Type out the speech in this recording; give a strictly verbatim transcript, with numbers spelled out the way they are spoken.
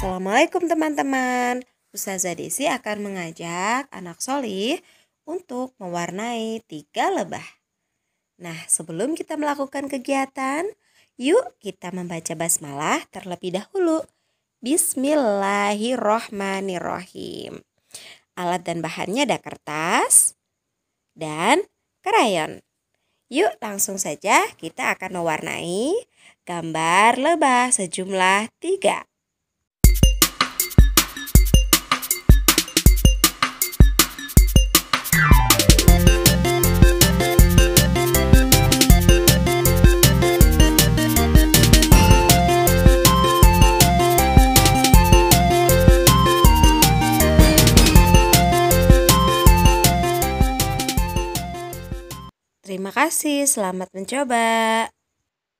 Assalamualaikum teman-teman. Ustazah Desi akan mengajak anak solih untuk mewarnai tiga lebah. Nah, sebelum kita melakukan kegiatan, yuk kita membaca basmalah terlebih dahulu. Bismillahirrohmanirrohim. Alat dan bahannya ada kertas dan krayon. Yuk langsung saja kita akan mewarnai gambar lebah sejumlah tiga. Terima kasih, selamat mencoba.